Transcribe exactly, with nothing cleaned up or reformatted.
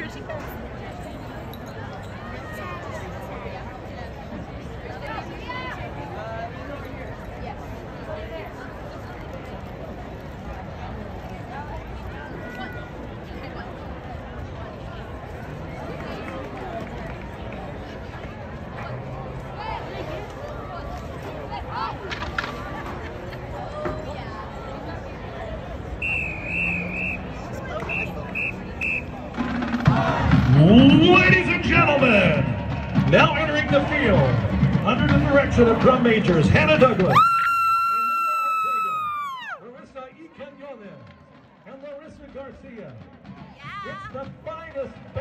Ladies and gentlemen, now entering the field, under the direction of drum majors Hannah Douglas, Larissa E. Quinones, and Larissa Garcia. It's the finest